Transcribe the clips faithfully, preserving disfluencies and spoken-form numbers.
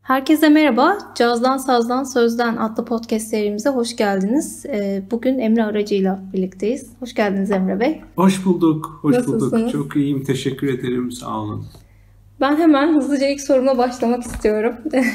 Herkese merhaba. Cazdan Sazdan Sözden adlı podcast serimize hoş geldiniz. Bugün Emre aracıyla birlikteyiz. Hoş geldiniz Emre Bey. Hoş bulduk. Hoş Nasılsınız? bulduk. Çok iyiyim. Teşekkür ederim. Sağ olun. Ben hemen hızlıca ilk soruma başlamak istiyorum.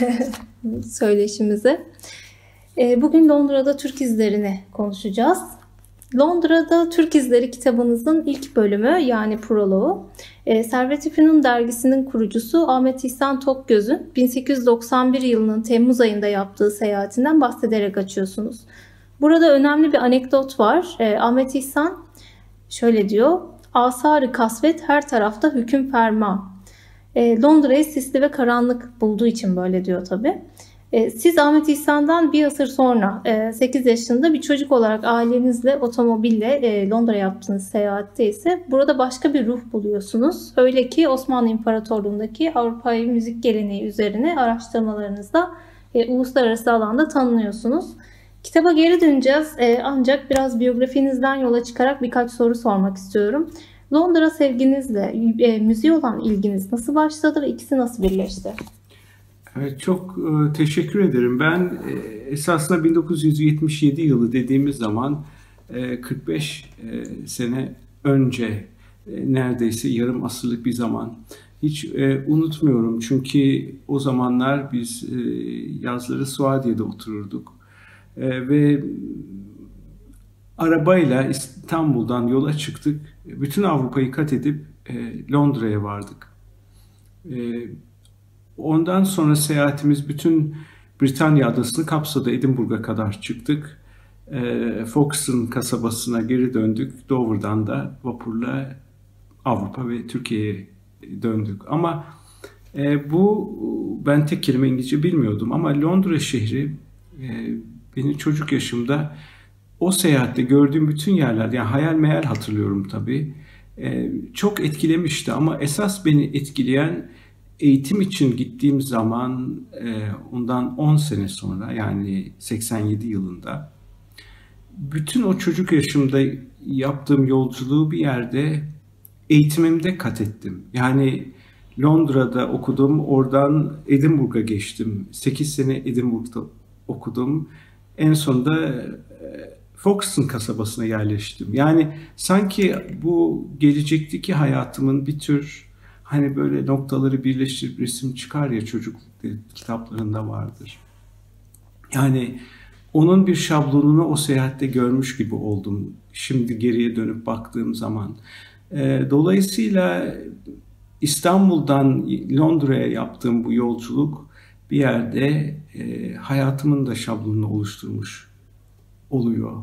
Söyleşimize. Bugün Londra'da Türk izlerini konuşacağız. Londra'da Türk İzleri kitabınızın ilk bölümü yani proloğu. Servet İfünun dergisinin kurucusu Ahmet İhsan Tokgöz'ün bin sekiz yüz doksan bir yılının Temmuz ayında yaptığı seyahatinden bahsederek açıyorsunuz. Burada önemli bir anekdot var. Ahmet İhsan şöyle diyor. Asar-ı kasvet her tarafta hüküm ferma. Londra'yı sisli ve karanlık bulduğu için böyle diyor tabii. Siz Ahmet İhsan'dan bir asır sonra sekiz yaşında bir çocuk olarak ailenizle otomobille Londra yaptığınız seyahatte ise burada başka bir ruh buluyorsunuz. Öyle ki Osmanlı İmparatorluğu'ndaki Avrupa'yı müzik geleneği üzerine araştırmalarınızda uluslararası alanda tanınıyorsunuz. Kitaba geri döneceğiz ancak biraz biyografinizden yola çıkarak birkaç soru sormak istiyorum. Londra sevginizle müziğe olan ilginiz nasıl başladı ve ikisi nasıl birleşti? Evet, çok e, teşekkür ederim. Ben e, esasında bin dokuz yüz yetmiş yedi yılı dediğimiz zaman e, kırk beş e, sene önce e, neredeyse yarım asırlık bir zaman. Hiç e, unutmuyorum çünkü o zamanlar biz e, yazları Suadiye'de otururduk e, ve arabayla İstanbul'dan yola çıktık. Bütün Avrupa'yı kat edip e, Londra'ya vardık. E, Ondan sonra seyahatimiz bütün Britanya adasını kapsadı. Edinburgh'a kadar çıktık. E, Folkestone kasabasına geri döndük. Dover'dan da vapurla Avrupa ve Türkiye'ye döndük. Ama e, bu ben tek kelime İngilizce bilmiyordum. Ama Londra şehri e, beni çocuk yaşımda o seyahatte gördüğüm bütün yerler, yani hayal meyal hatırlıyorum tabii, e, çok etkilemişti. Ama esas beni etkileyen eğitim için gittiğim zaman ondan on sene sonra yani seksen yedi yılında bütün o çocuk yaşımda yaptığım yolculuğu bir yerde eğitimimde kat ettim. Yani Londra'da okudum, oradan Edinburgh'a geçtim. sekiz sene Edinburgh'da okudum. En sonunda Folkestone kasabasına yerleştim. Yani sanki bu gelecekteki hayatımın bir tür, hani böyle noktaları birleştirip resim çıkar ya, çocuk kitaplarında vardır. Yani onun bir şablonunu o seyahatte görmüş gibi oldum. Şimdi geriye dönüp baktığım zaman. Dolayısıyla İstanbul'dan Londra'ya yaptığım bu yolculuk bir yerde hayatımın da şablonunu oluşturmuş oluyor.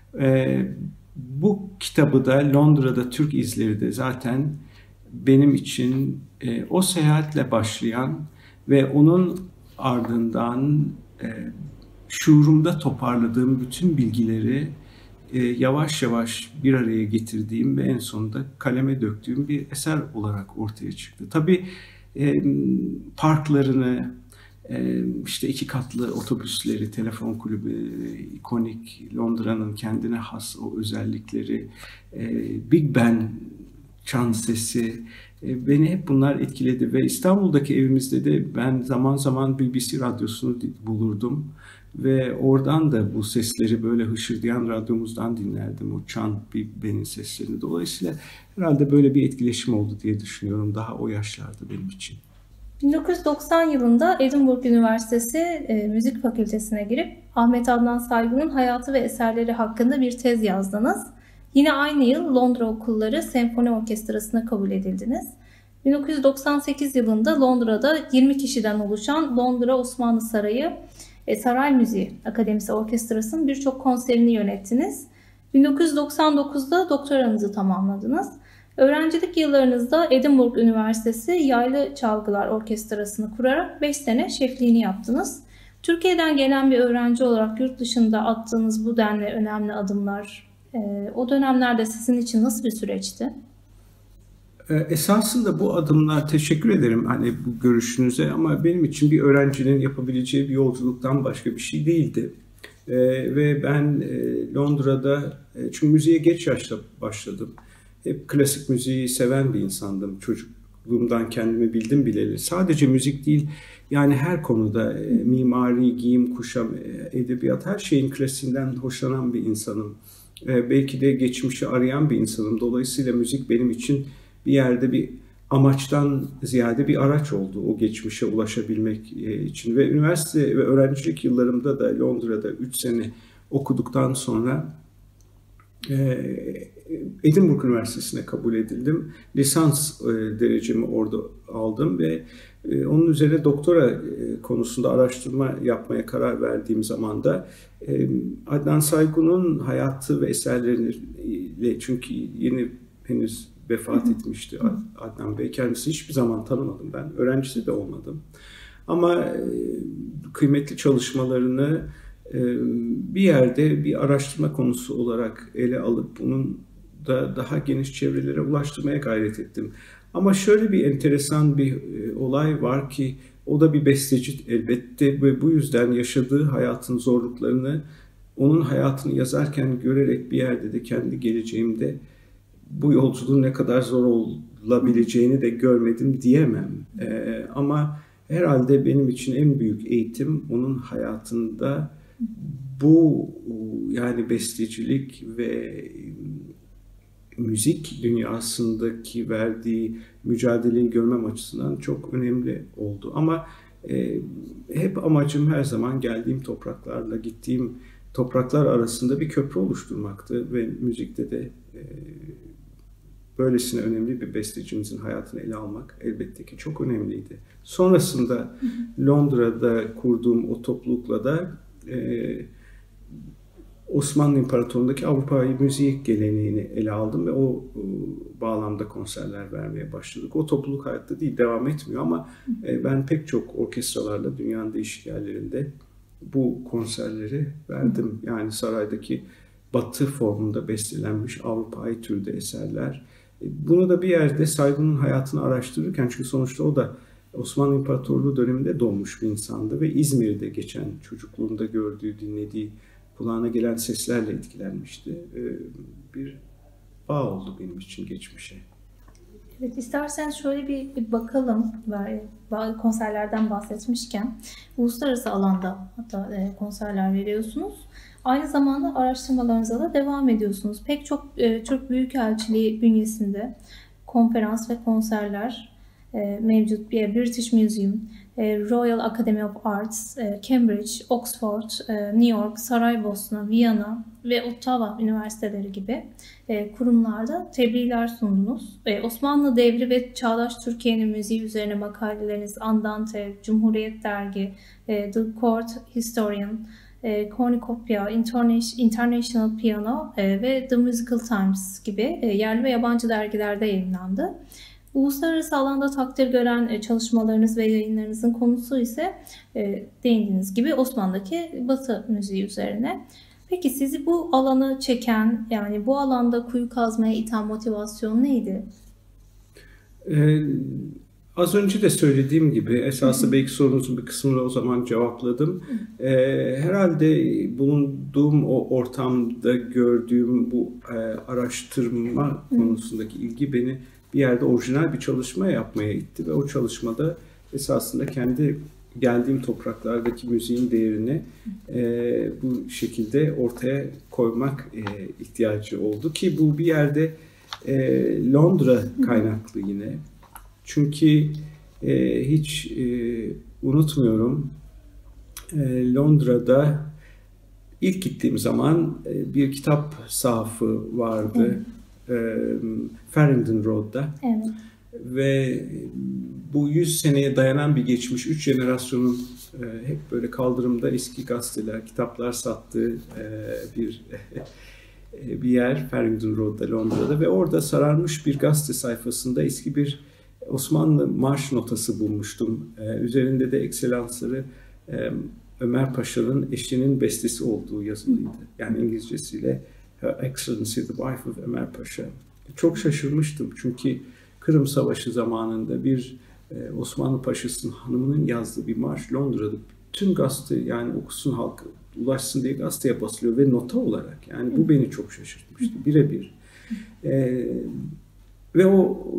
Bu kitabı da Londra'da Türk İzleri de zaten benim için e, o seyahatle başlayan ve onun ardından e, şuurumda toparladığım bütün bilgileri e, yavaş yavaş bir araya getirdiğim ve en sonunda kaleme döktüğüm bir eser olarak ortaya çıktı. Tabii e, parklarını, e, işte iki katlı otobüsleri, telefon kulübü, ikonik Londra'nın kendine has o özellikleri, e, Big Ben çan sesi, beni hep bunlar etkiledi ve İstanbul'daki evimizde de ben zaman zaman B B C radyosunu bulurdum ve oradan da bu sesleri böyle hışırdayan radyomuzdan dinlerdim, o çan Big Ben'in seslerini. Dolayısıyla herhalde böyle bir etkileşim oldu diye düşünüyorum daha o yaşlarda benim için. bin dokuz yüz doksan yılında Edinburgh Üniversitesi e, Müzik Fakültesine girip Ahmet Adnan Saygun'un hayatı ve eserleri hakkında bir tez yazdınız. Yine aynı yıl Londra Okulları Senfoni Orkestrası'na kabul edildiniz. bin dokuz yüz doksan sekiz yılında Londra'da yirmi kişiden oluşan Londra Osmanlı Sarayı e, Saray Müziği Akademisi Orkestrası'nın birçok konserini yönettiniz. bin dokuz yüz doksan dokuzda doktoranızı tamamladınız. Öğrencilik yıllarınızda Edinburgh Üniversitesi Yaylı Çalgılar Orkestrası'nı kurarak beş sene şefliğini yaptınız. Türkiye'den gelen bir öğrenci olarak yurt dışında attığınız bu denli önemli adımlar, o dönemlerde sizin için nasıl bir süreçti? Esasında bu adımlar, teşekkür ederim hani bu görüşünüze, ama benim için bir öğrencinin yapabileceği bir yolculuktan başka bir şey değildi. Ee, ve ben e, Londra'da, çünkü müziğe geç yaşta başladım. Hep klasik müziği seven bir insandım çocuk çocukluğumdan kendimi bildim bileli. Sadece müzik değil, yani her konuda e, mimari, giyim, kuşam, e, edebiyat, her şeyin klasiğinden hoşlanan bir insanım. E, belki de geçmişi arayan bir insanım. Dolayısıyla müzik benim için bir yerde bir amaçtan ziyade bir araç oldu o geçmişe ulaşabilmek için. Ve üniversite ve öğrencilik yıllarımda da Londra'da üç sene okuduktan sonra Edinburgh Üniversitesi'ne kabul edildim. Lisans derecemi orada aldım ve onun üzerine doktora konusunda araştırma yapmaya karar verdiğim zaman da Adnan Saygun'un hayatı ve eserleriyle, çünkü yeni henüz vefat etmişti Adnan Bey. Kendisi hiçbir zaman tanımadım ben. Öğrencisi de olmadım. Ama kıymetli çalışmalarını bir yerde bir araştırma konusu olarak ele alıp bunun da daha geniş çevrelere ulaştırmaya gayret ettim. Ama şöyle bir enteresan bir olay var ki o da bir besteci elbette ve bu yüzden yaşadığı hayatın zorluklarını onun hayatını yazarken görerek bir yerde de kendi geleceğimde bu yolculuğun ne kadar zor olabileceğini de görmedim diyemem. Ee, ama herhalde benim için en büyük eğitim onun hayatında bu, yani bestecilik ve müzik dünyasındaki verdiği mücadeleyi görmem açısından çok önemli oldu. Ama e, hep amacım her zaman geldiğim topraklarla gittiğim topraklar arasında bir köprü oluşturmaktı ve müzikte de e, böylesine önemli bir bestecimizin hayatını ele almak elbette ki çok önemliydi. Sonrasında Londra'da kurduğum o toplulukla da e, Osmanlı İmparatorluğu'ndaki Avrupa'yı müzik geleneğini ele aldım ve o, o bağlamda konserler vermeye başladık. O topluluk hayatta değil, devam etmiyor ama e, ben pek çok orkestralarla dünyanın değişik yerlerinde bu konserleri verdim. Yani saraydaki batı formunda bestelenmiş Avrupa'yı türde eserler. Bunu da bir yerde Saygun'un hayatını araştırırken, çünkü sonuçta o da Osmanlı İmparatorluğu döneminde doğmuş bir insandı ve İzmir'de geçen çocukluğunda gördüğü, dinlediği, kulağına gelen seslerle etkilenmişti. Bir bağ oldu benim için geçmişe. Evet, istersen şöyle bir, bir bakalım. Konserlerden bahsetmişken, uluslararası alanda hatta konserler veriyorsunuz. Aynı zamanda araştırmalarınıza da devam ediyorsunuz. Pek çok e, Türk Büyükelçiliği bünyesinde konferans ve konserler e, mevcut. Bir British Museum, e, Royal Academy of Arts, e, Cambridge, Oxford, e, New York, Saraybosna, Viyana ve Ottawa üniversiteleri gibi e, kurumlarda tebliğler sundunuz. E, Osmanlı devri ve çağdaş Türkiye'nin müziği üzerine makaleleriniz Andante, Cumhuriyet Dergi, e, The Court Historian, Cornucopia, International Piano ve The Musical Times gibi yerli ve yabancı dergilerde yayınlandı. Uluslararası alanda takdir gören çalışmalarınız ve yayınlarınızın konusu ise değindiğiniz gibi Osmanlı'daki Batı müziği üzerine. Peki sizi bu alanı çeken, yani bu alanda kuyu kazmaya iten motivasyon neydi? Ee, Az önce de söylediğim gibi esasında belki sorunuzun bir kısmını o zaman cevapladım. Ee, herhalde bulunduğum o ortamda gördüğüm bu e, araştırma konusundaki ilgi beni bir yerde orijinal bir çalışma yapmaya itti ve o çalışmada esasında kendi geldiğim topraklardaki müziğin değerini e, bu şekilde ortaya koymak e, ihtiyacı oldu ki bu bir yerde e, Londra kaynaklı yine. Çünkü e, hiç e, unutmuyorum, e, Londra'da ilk gittiğim zaman e, bir kitap sahafı vardı, evet. e, Farringdon Road'da. Evet. Ve bu yüz seneye dayanan bir geçmiş, üç jenerasyonun e, hep böyle kaldırımda eski gazeteler, kitaplar sattığı e, bir bir yer, Farringdon Road'da Londra'da ve orada sararmış bir gazete sayfasında eski bir Osmanlı marş notası bulmuştum. Ee, üzerinde de ekselansları e, Ömer Paşa'nın eşinin bestesi olduğu yazılıydı. Yani İngilizcesiyle Her Excellency the Wife of Ömer Paşa. Çok şaşırmıştım çünkü Kırım Savaşı zamanında bir e, Osmanlı Paşası'nın hanımının yazdığı bir marş Londra'da tüm gazete, yani okusun halk ulaşsın diye gazeteye basılıyor ve nota olarak. Yani bu beni çok şaşırtmıştı birebir. E, ve o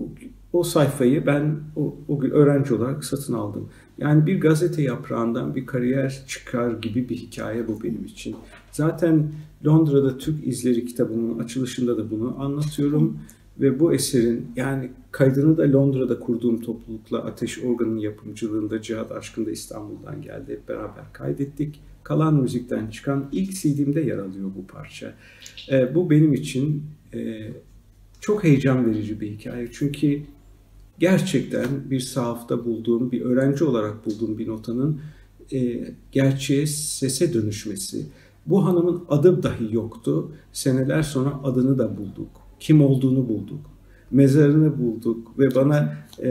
o sayfayı ben o, o gün öğrenci olarak satın aldım. Yani bir gazete yaprağından bir kariyer çıkar gibi bir hikaye bu benim için. Zaten Londra'da Türk İzleri kitabımın açılışında da bunu anlatıyorum. Ve bu eserin yani kaydını da Londra'da kurduğum toplulukla Ateş Organ'ın yapımcılığında Cihat Aşkın da İstanbul'dan geldi. Hep beraber kaydettik. Kalan Müzik'ten çıkan ilk C D'mde yer alıyor bu parça. E, bu benim için e, çok heyecan verici bir hikaye. Çünkü gerçekten bir sahafta bulduğum, bir öğrenci olarak bulduğum bir notanın e, gerçeğe, sese dönüşmesi. Bu hanımın adı dahi yoktu. Seneler sonra adını da bulduk. Kim olduğunu bulduk. Mezarını bulduk ve bana e,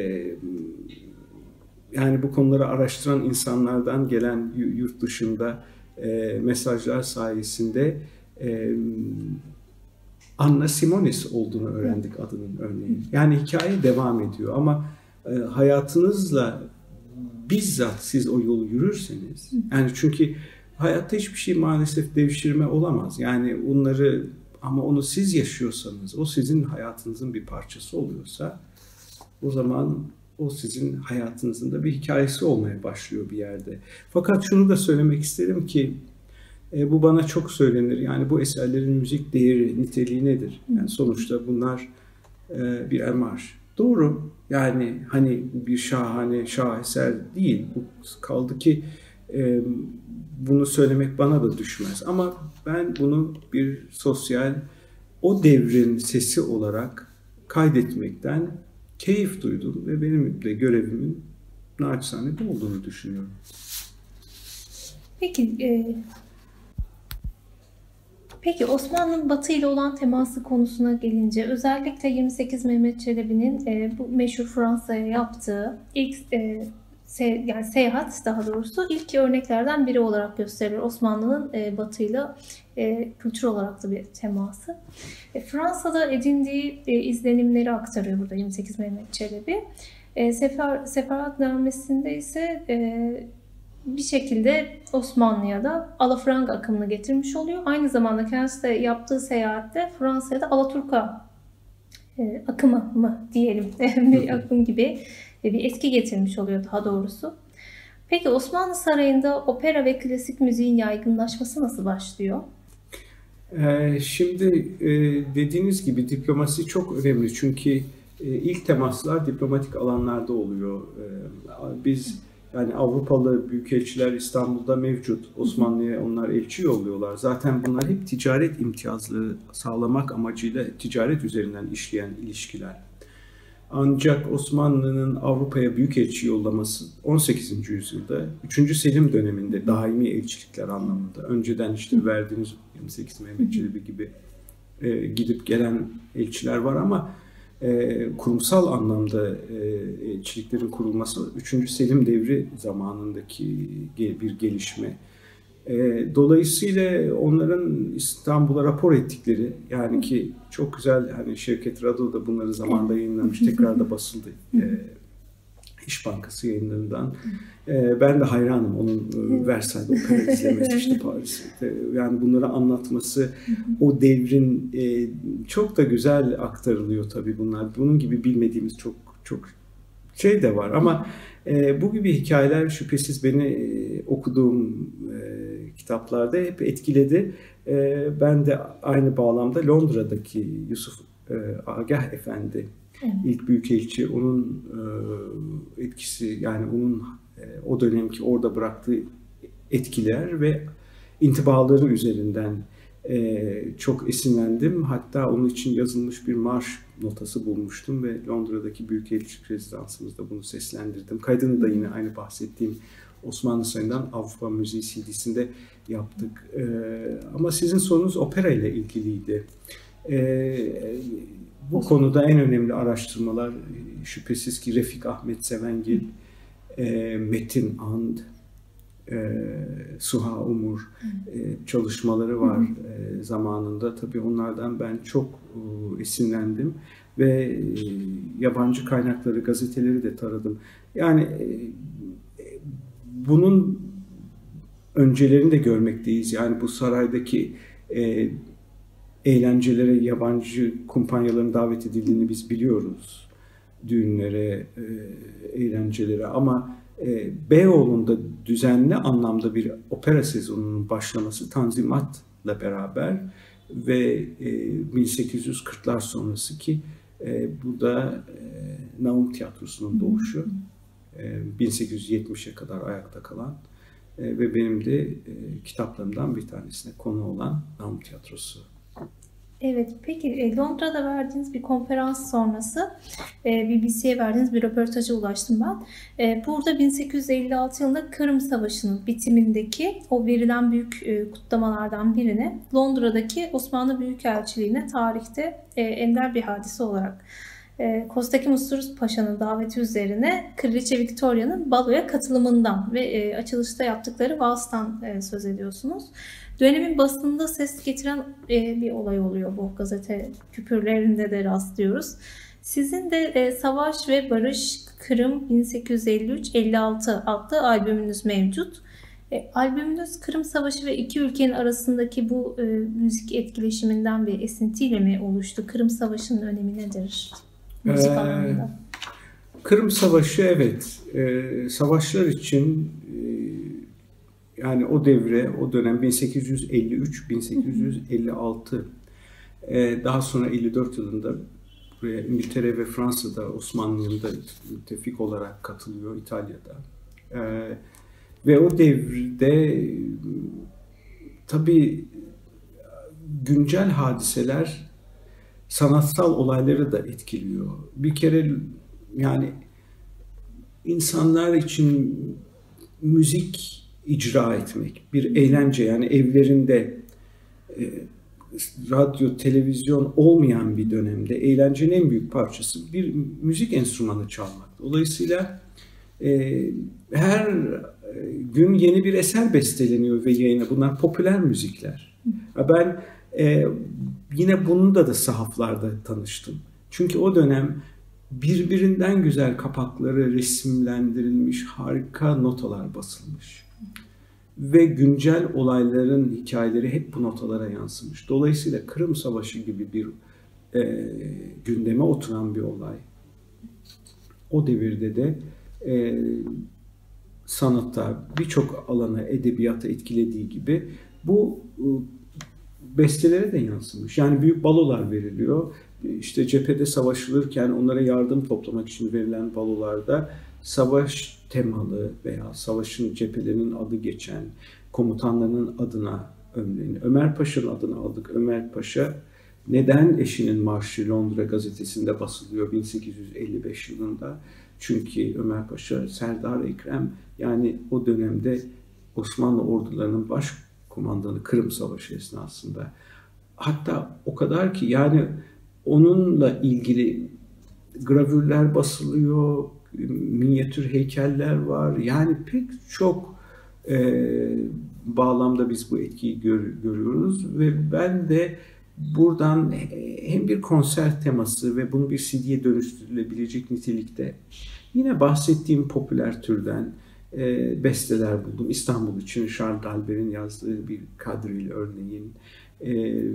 yani bu konuları araştıran insanlardan gelen yurt dışında e, mesajlar sayesinde e, Anna Simonis olduğunu öğrendik adının örneğin. Yani hikaye devam ediyor ama e, hayatınızla bizzat siz o yolu yürürseniz, yani çünkü hayatta hiçbir şey maalesef devşirme olamaz. Yani bunları ama onu siz yaşıyorsanız, o sizin hayatınızın bir parçası oluyorsa o zaman o sizin hayatınızın da bir hikayesi olmaya başlıyor bir yerde. Fakat şunu da söylemek isterim ki e, bu bana çok söylenir. Yani bu eserlerin müzik değeri, niteliği nedir? Yani sonuçta bunlar e, birer marş. Doğru. Yani hani bir şahane şaheser değil. Bu kaldı ki e, bunu söylemek bana da düşmez. Ama ben bunu bir sosyal, o devrin sesi olarak kaydetmekten keyif duydum ve benim de görevimin naçizane bu olduğunu düşünüyorum. Peki, e, peki Osmanlı'nın Batı ile olan teması konusuna gelince özellikle yirmi sekiz Mehmet Çelebi'nin e, bu meşhur Fransa'ya yaptığı ilk e, se, yani seyahat daha doğrusu ilk örneklerden biri olarak gösterilir. Osmanlı'nın e, Batı ile e, kültür olarak da bir teması. E, Fransa'da edindiği e, izlenimleri aktarıyor burada yirmi sekiz Mehmet Çelebi. E, Sefer, Seferatnamesinde ise e, bir şekilde Osmanlı'ya da Alafranga akımını getirmiş oluyor. Aynı zamanda kendisi de yaptığı seyahatte Fransa'ya da Alaturka e, akımı mı diyelim bir akım gibi bir etki getirmiş oluyor daha doğrusu. Peki Osmanlı Sarayı'nda opera ve klasik müziğin yaygınlaşması nasıl başlıyor? Ee, şimdi e, dediğiniz gibi diplomasi çok önemli. Çünkü e, ilk temaslar diplomatik alanlarda oluyor. E, biz yani Avrupalı büyükelçiler İstanbul'da mevcut. Osmanlı'ya onlar elçi yolluyorlar. Zaten bunlar hep ticaret imtiyazları sağlamak amacıyla ticaret üzerinden işleyen ilişkiler. Ancak Osmanlı'nın Avrupa'ya büyükelçi yollaması on sekizinci yüzyılda üçüncü Selim döneminde daimi elçilikler anlamında. Önceden işte verdiğiniz yirmi sekiz Mehmet Çelebi gibi e, gidip gelen elçiler var ama e, kurumsal anlamda e, elçiliklerin kurulması üçüncü Selim devri zamanındaki bir gelişme. E, dolayısıyla onların İstanbul'a rapor ettikleri, yani ki çok güzel, hani Şevket Radıl da bunları zamanında yayınlamış, tekrar da basıldı e, İş Bankası yayınlarından. E, ben de hayranım onun e, Versailles Opera izlemesi, işte Paris'te. Yani bunları anlatması, o devrin e, çok da güzel aktarılıyor tabii bunlar. Bunun gibi bilmediğimiz çok çok şey de var ama e, bu gibi hikayeler şüphesiz beni e, okuduğum e, kitaplarda hep etkiledi. E, ben de aynı bağlamda Londra'daki Yusuf e, Agah Efendi, evet, ilk büyükelçi, onun e, etkisi, yani onun e, o dönemki orada bıraktığı etkiler ve intibaları üzerinden e, çok esinlendim. Hatta onun için yazılmış bir marş notası bulmuştum ve Londra'daki büyükelçilik rezidansımızda bunu seslendirdim. Kaydını da yine aynı bahsettiğim Osmanlı Sarayı'ndan Avrupa Müziği C D'sinde yaptık. E, ama sizin sorunuz opera ile ilgiliydi. E, bu konuda en önemli araştırmalar şüphesiz ki Refik Ahmet Sevengil, e, Metin And, e, Suha Umur e, çalışmaları var e, zamanında. Tabii onlardan ben çok e, esinlendim ve e, yabancı kaynakları, gazeteleri de taradım. Yani e, bunun öncelerini de görmekteyiz. Yani bu saraydaki e, eğlencelere yabancı kumpanyaların davet edildiğini biz biliyoruz. düğünlere, e, eğlencelere ama e, Beyoğlu'nda düzenli anlamda bir opera sezonunun başlaması Tanzimat'la beraber ve e, bin sekiz yüz kırklar sonrası ki e, bu da e, Naum Tiyatrosu'nun doğuşu. E, bin sekiz yüz yetmişe kadar ayakta kalan e, ve benim de e, kitaplarımdan bir tanesine konu olan Naum Tiyatrosu. Evet, peki Londra'da verdiğiniz bir konferans sonrası B B C'ye verdiğiniz bir röportaja ulaştım ben. Burada bin sekiz yüz elli altı yılında Kırım Savaşı'nın bitimindeki o verilen büyük kutlamalardan birine Londra'daki Osmanlı Büyükelçiliğine tarihte ender bir hadise olarak Kostaki Musturus Paşa'nın daveti üzerine Kraliçe Victoria'nın baloya katılımından ve açılışta yaptıkları vaazdan söz ediyorsunuz. Dönemin basınında ses getiren bir olay oluyor, bu gazete küpürlerinde de rastlıyoruz. Sizin de Savaş ve Barış Kırım bin sekiz yüz elli üç elli altı adlı albümünüz mevcut. Albümünüz Kırım Savaşı ve iki ülkenin arasındaki bu müzik etkileşiminden bir esintiyle mi oluştu? Kırım Savaşı'nın önemi nedir müzik ee, alanında? Kırım Savaşı evet, ee, savaşlar için yani o devre, o dönem bin sekiz yüz elli üç bin sekiz yüz elli altı, daha sonra elli dört yılında buraya İngiltere ve Fransa'da Osmanlı'nda müttefik olarak katılıyor, İtalya'da. Ve o devirde tabii güncel hadiseler sanatsal olayları da etkiliyor. Bir kere yani insanlar için müzik icra etmek, bir eğlence, yani evlerinde e, radyo, televizyon olmayan bir dönemde eğlencenin en büyük parçası bir müzik enstrümanı çalmak. Dolayısıyla e, her gün yeni bir eser besteleniyor ve yayına. Bunlar popüler müzikler. Ben e, yine bununla da sahaflarda tanıştım. Çünkü o dönem birbirinden güzel kapakları resimlendirilmiş harika notalar basılmış. Ve güncel olayların hikayeleri hep bu notalara yansımış. Dolayısıyla Kırım Savaşı gibi bir e, gündeme oturan bir olay. O devirde de e, sanatta birçok alana, edebiyata etkilediği gibi bu e, bestelere de yansımış. Yani büyük balolar veriliyor. İşte cephede savaşılırken onlara yardım toplamak için verilen balolarda savaş temalı veya savaşın cephelerinin adı geçen komutanlarının adına örneğin Ömer Paşa'nın adını aldık. Ömer Paşa neden eşinin marşı Londra gazetesinde basılıyor bin sekiz yüz elli beş yılında? Çünkü Ömer Paşa Serdar Ekrem, yani o dönemde Osmanlı ordularının başkumandanı Kırım Savaşı esnasında. Hatta o kadar ki yani onunla ilgili gravürler basılıyor, minyatür heykeller var. Yani pek çok e, bağlamda biz bu etkiyi gör, görüyoruz ve ben de buradan hem bir konser teması ve bunu bir C D'ye dönüştürülebilecek nitelikte yine bahsettiğim popüler türden e, besteler buldum. İstanbul için Charles d'Albert'in yazdığı bir kadril örneğin, e,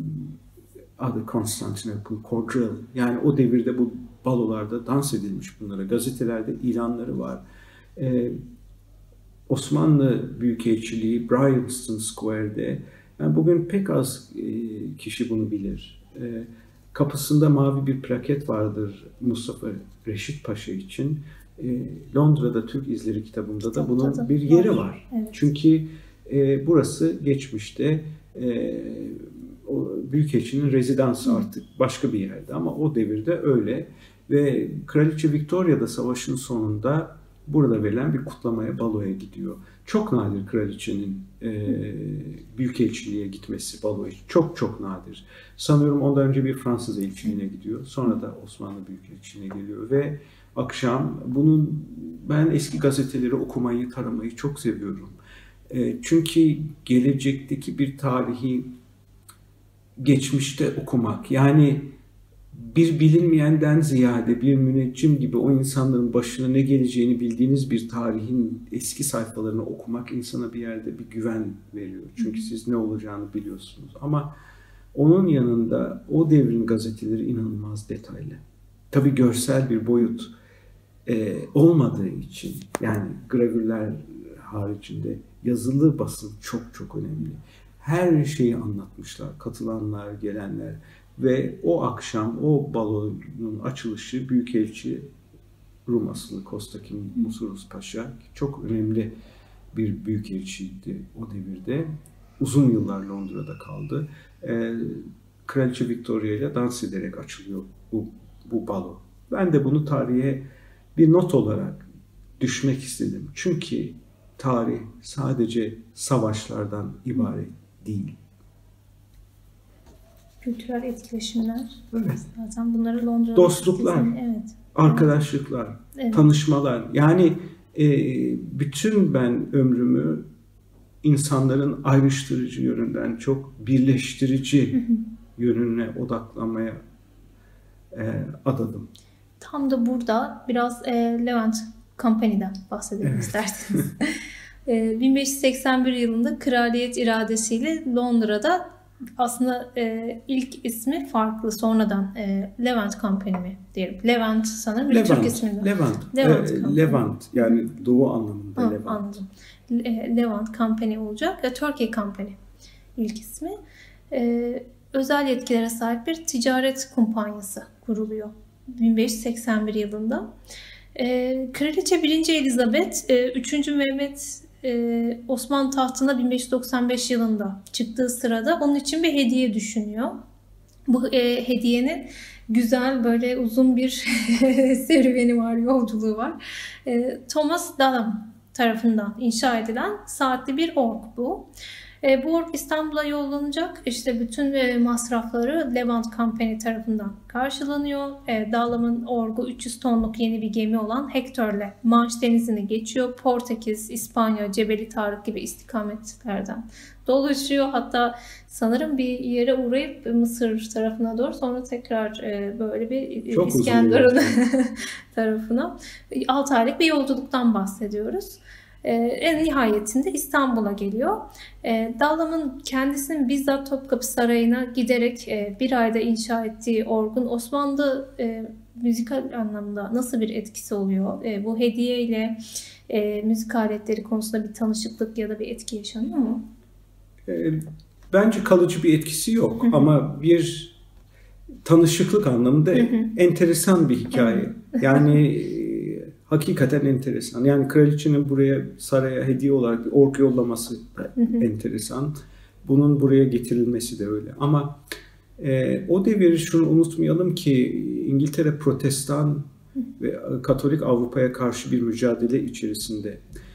adı Constantinople Quadrille. Yani o devirde bu balolarda dans edilmiş bunlara. Gazetelerde ilanları var. Ee, Osmanlı Büyükelçiliği Bryanston Square'de, yani bugün pek az e, kişi bunu bilir. E, kapısında mavi bir plaket vardır Mustafa Reşit Paşa için. E, Londra'da Türk İzleri kitabımda da bunun bir yeri var. Evet. Çünkü e, burası geçmişte e, o Büyükelçinin rezidansı, artık başka bir yerde ama o devirde öyle. Ve Kraliçe Victoria da savaşın sonunda burada verilen bir kutlamaya, baloya gidiyor. Çok nadir kraliçenin e, büyükelçiliğe gitmesi, baloya. Çok çok nadir. Sanıyorum ondan önce bir Fransız elçiliğine gidiyor. Sonra da Osmanlı Büyükelçiliğine geliyor ve akşam bunun, ben eski gazeteleri okumayı, taramayı çok seviyorum. E, çünkü gelecekteki bir tarihi geçmişte okumak, yani bir bilinmeyenden ziyade bir müneccim gibi o insanların başına ne geleceğini bildiğiniz bir tarihin eski sayfalarını okumak insana bir yerde bir güven veriyor. Çünkü siz ne olacağını biliyorsunuz. Ama onun yanında o devrin gazeteleri inanılmaz detaylı. tabii görsel bir boyut e, olmadığı için, yani gravürler haricinde yazılı basın çok çok önemli. Her şeyi anlatmışlar, katılanlar, gelenler ve o akşam o balonun açılışı Büyükelçi Rum asıllı Konstantin Musurus Paşa, çok önemli bir büyükelçiydi o devirde. Uzun yıllar Londra'da kaldı. Ee, Kraliçe Victoria ile dans ederek açılıyor bu, bu balo. Ben de bunu tarihe bir not olarak düşmek istedim. Çünkü tarih sadece savaşlardan ibaret değil. Kültürel etkileşimler. Evet. Zaten bunları Londra'da... Dostluklar, evet. arkadaşlıklar, evet. Tanışmalar. Yani e, bütün ben ömrümü insanların ayrıştırıcı yönünden çok birleştirici hı hı. yönüne odaklanmaya e, adadım. Tam da burada biraz e, Levant Company'den bahsedelim evet. isterseniz. e, bin beş yüz seksen bir yılında kraliyet iradesiyle Londra'da aslında e, ilk ismi farklı, sonradan e, Levant Company mi diyelim. Levant sanırım bir Levant, Türk ismi. Levant. Levant, e, Levant yani doğu anlamında ha, Levant. Anladım. Le, Levant Company olacak. E, Turkey Company ilk ismi. E, özel yetkilere sahip bir ticaret kumpanyası kuruluyor bin beş yüz seksen bir yılında. E, Kraliçe birinci. Elizabeth, e, üçüncü. Mehmet Ee, Osmanlı tahtına bin beş yüz doksan beş yılında çıktığı sırada onun için bir hediye düşünüyor. Bu e, hediyenin güzel böyle uzun bir serüveni var, yolculuğu var. E, Thomas Dallam tarafından inşa edilen saatli bir org bu. E, bu org İstanbul'a yollanacak. İşte bütün e, masrafları Levant Company tarafından karşılanıyor. E, Dallam'ın orgu üç yüz tonluk yeni bir gemi olan Hector'le Manş Denizi'ni geçiyor. Portekiz, İspanya, Cebeli Tarık gibi istikametlerden dolaşıyor. Hatta sanırım bir yere uğrayıp Mısır tarafına doğru, sonra tekrar e, böyle bir Çok İskenderun tarafına altı aylık bir yolculuktan bahsediyoruz. E, en nihayetinde İstanbul'a geliyor. E, Dallam'ın kendisinin bizzat Topkapı Sarayı'na giderek e, bir ayda inşa ettiği orgun Osmanlı e, müzikal anlamda nasıl bir etkisi oluyor? E, bu hediye ile e, müzik aletleri konusunda bir tanışıklık ya da bir etki yaşanıyor mu? E, bence kalıcı bir etkisi yok ama bir tanışıklık anlamında enteresan bir hikaye. Yani hakikaten enteresan. Yani kraliçenin buraya saraya hediye olarak bir ork yollaması da enteresan. Bunun buraya getirilmesi de öyle. Ama e, o deviri şunu unutmayalım ki İngiltere Protestan ve Katolik Avrupa'ya karşı bir mücadele içerisinde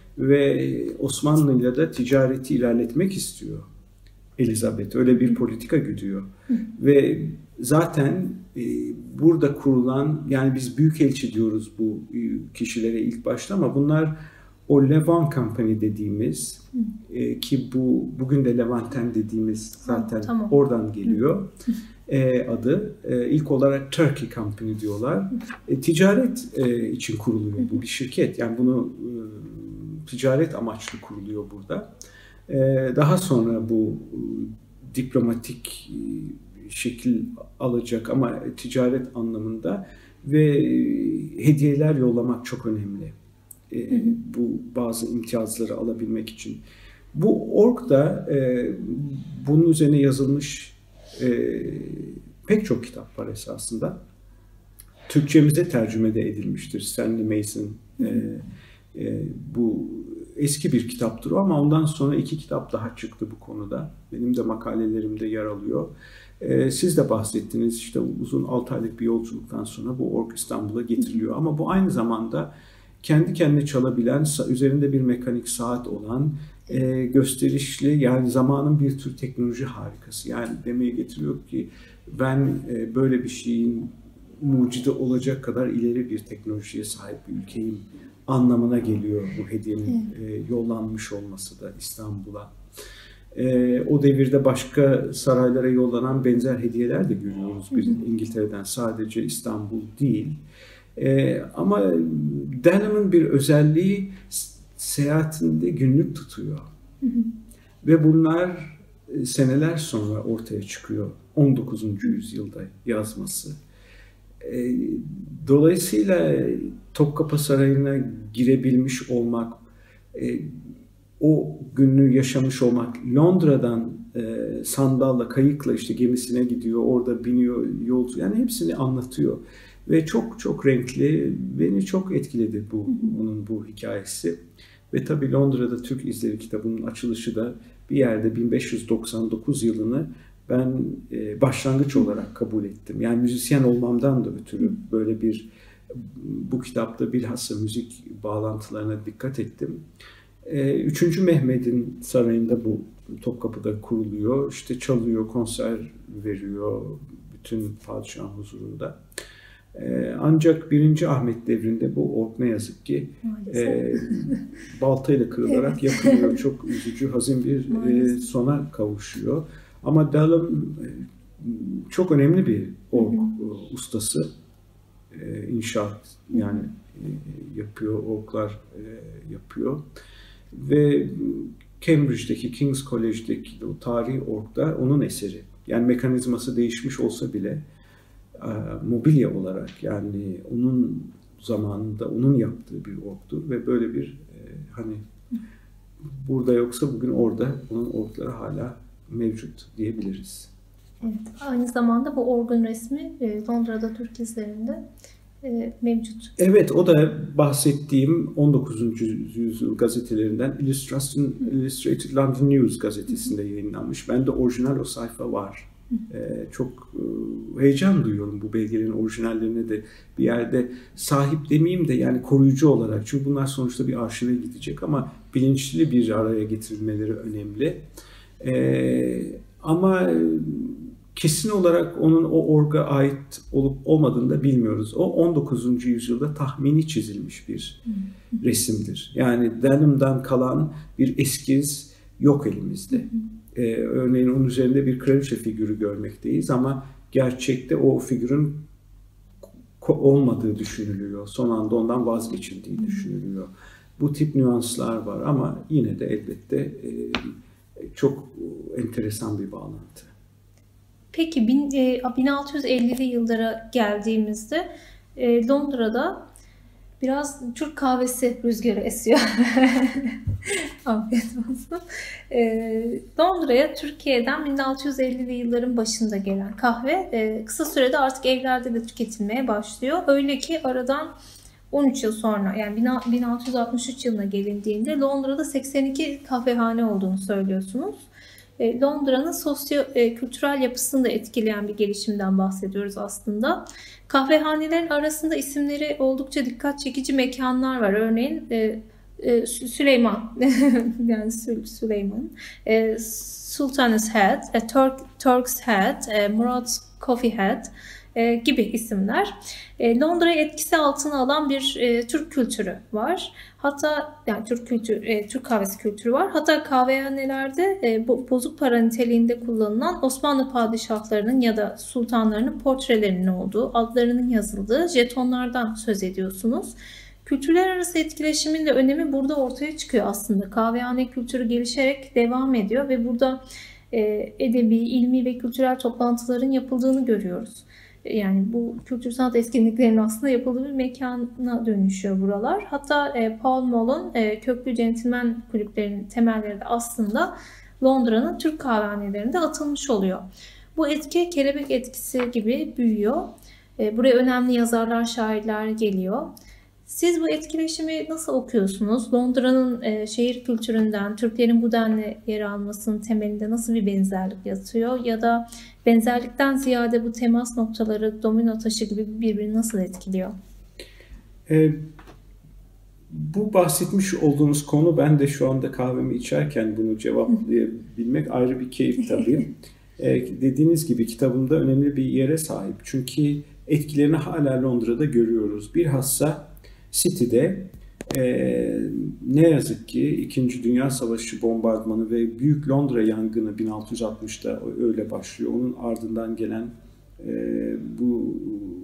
ve Osmanlı'yla da ticareti ilerletmek istiyor Elizabeth. Öyle bir politika güdüyor. Ve zaten e, burada kurulan, yani biz büyükelçi diyoruz bu kişilere ilk başta ama bunlar o Levant Company dediğimiz e, ki bu bugün de Levanten dediğimiz zaten tamam. oradan geliyor e, adı. E, ilk olarak Turkey Company diyorlar. E, ticaret e, için kuruluyor bu bir şirket. Yani bunu e, ticaret amaçlı kuruluyor burada. E, daha sonra bu e, diplomatik e, şekil alacak ama ticaret anlamında ve hediyeler yollamak çok önemli. E, hı hı. Bu bazı imtiyazları alabilmek için. Bu org da e, bunun üzerine yazılmış e, pek çok kitap var esasında. Türkçemize tercüme de edilmiştir. Stanley Mason e, e, bu eski bir kitaptır o ama ondan sonra iki kitap daha çıktı bu konuda. Benim de makalelerimde yer alıyor. Ee, siz de bahsettiniz, işte uzun altı aylık bir yolculuktan sonra bu org İstanbul'a getiriliyor. Ama bu aynı zamanda kendi kendine çalabilen, üzerinde bir mekanik saat olan, e, gösterişli, yani zamanın bir tür teknoloji harikası. Yani demeye getiriyor ki ben e, böyle bir şeyin mucidi olacak kadar ileri bir teknolojiye sahip bir ülkeyim anlamına geliyor bu hediyenin e, yollanmış olması da İstanbul'a. E, o devirde başka saraylara yollanan benzer hediyeler de görüyoruz biz İngiltere'den, sadece İstanbul değil. E, ama Denham'ın bir özelliği, seyahatinde günlük tutuyor. Hı hı. Ve bunlar seneler sonra ortaya çıkıyor. on dokuzuncu yüzyılda yazması. E, dolayısıyla Topkapı Sarayı'na girebilmiş olmak, e, o günü yaşamış olmak, Londra'dan e, sandalla, kayıkla işte gemisine gidiyor, orada biniyor yolcu, yani hepsini anlatıyor. Ve çok çok renkli, beni çok etkiledi bu onun bu hikayesi. Ve tabii Londra'da Türk İzleri kitabının açılışı da bir yerde bin beş yüz doksan dokuz yılını ben e, başlangıç olarak kabul ettim. Yani müzisyen olmamdan da ötürü böyle bir, bu kitapta bilhassa müzik bağlantılarına dikkat ettim. E, Üçüncü Mehmet'in sarayında bu Topkapı'da kuruluyor. İşte çalıyor, konser veriyor bütün padişahın huzurunda. Ee, ancak birinci Ahmet devrinde bu org ne yazık ki e, baltayla kırılarak yakılıyor. Çok üzücü, hazin bir e, sona kavuşuyor. Ama Dallam e, çok önemli bir org hı hı. ustası. E, inşaat yani e, yapıyor, orglar e, yapıyor. Ve Cambridge'deki, King's College'deki o tarihi org da onun eseri. Yani mekanizması değişmiş olsa bile mobilya olarak, yani onun zamanında onun yaptığı bir orgdu ve böyle bir e, hani burada yoksa bugün orada, onun orgları hala mevcut diyebiliriz. Evet, aynı zamanda bu orgun resmi e, Londra'da Türk İzleri'nde e, mevcut. Evet, o da bahsettiğim on dokuzuncu yüzyıl gazetelerinden Illustration, Illustrated London News gazetesinde yayınlanmış. Bende orijinal o sayfa var. Ee, çok e, heyecan duyuyorum bu belgelerin orijinallerine de bir yerde sahip demeyeyim de yani koruyucu olarak. Çünkü bunlar sonuçta bir arşive gidecek ama bilinçli bir araya getirilmeleri önemli. Ee, ama kesin olarak onun o orga ait olup olmadığını da bilmiyoruz. O on dokuzuncu yüzyılda tahmini çizilmiş bir resimdir. Yani Dallam'dan kalan bir eskiz yok elimizde. Ee, örneğin onun üzerinde bir kraliçe figürü görmekteyiz ama gerçekte o figürün olmadığı düşünülüyor. Son anda ondan vazgeçildiği düşünülüyor. Bu tip nüanslar var ama yine de elbette e, çok enteresan bir bağlantı. Peki bin altı yüz ellili yıllara geldiğimizde e, Londra'da biraz Türk kahvesi rüzgarı esiyor. Afiyet olsun. E, Londra'ya Türkiye'den bin altı yüz ellili yılların başında gelen kahve e, kısa sürede artık evlerde de tüketilmeye başlıyor. Öyle ki aradan on üç yıl sonra, yani bin altı yüz altmış üç yılına gelindiğinde Londra'da seksen iki kahvehane olduğunu söylüyorsunuz. E, Londra'nın sosyo-kültürel yapısını da etkileyen bir gelişimden bahsediyoruz aslında. Kahvehanelerin arasında isimleri oldukça dikkat çekici mekanlar var. Örneğin e, e, Süleyman, yani Süleyman, e, Sultan's Head, e, Turk, Turk's Head, e, Murad's Coffee Head e, gibi isimler. E, Londra'yı etkisi altına alan bir e, Türk kültürü var. Hatta yani Türk kültür, e, Türk kahvesi kültürü var. Hatta kahvehanelerde e, bozuk para niteliğinde kullanılan Osmanlı padişahlarının ya da sultanlarının portrelerinin olduğu, adlarının yazıldığı jetonlardan söz ediyorsunuz. Kültürler arası etkileşimin de önemi burada ortaya çıkıyor aslında. Kahvehane kültürü gelişerek devam ediyor ve burada e, edebi, ilmi ve kültürel toplantıların yapıldığını görüyoruz. Yani bu kültür sanat etkinliklerinin aslında yapıldığı bir mekana dönüşüyor buralar. Hatta e, Paul Moll'un e, köklü centilmen kulüplerinin temelleri de aslında Londra'nın Türk kahvehanelerinde atılmış oluyor. Bu etki kelebek etkisi gibi büyüyor. E, buraya önemli yazarlar, şairler geliyor. Siz bu etkileşimi nasıl okuyorsunuz? Londra'nın e, şehir kültüründen Türklerin bu denli yer almasının temelinde nasıl bir benzerlik yatıyor? Ya da benzerlikten ziyade bu temas noktaları domino taşı gibi birbirini nasıl etkiliyor? E, bu bahsetmiş olduğunuz konu, ben de şu anda kahvemi içerken bunu cevaplayabilmek ayrı bir keyif tabii. e, dediğiniz gibi kitabımda önemli bir yere sahip. Çünkü etkilerini hala Londra'da görüyoruz. Bilhassa City'de e, ne yazık ki İkinci Dünya Savaşı bombardımanı ve Büyük Londra yangını bin altı yüz altmışta öyle başlıyor. Onun ardından gelen e, bu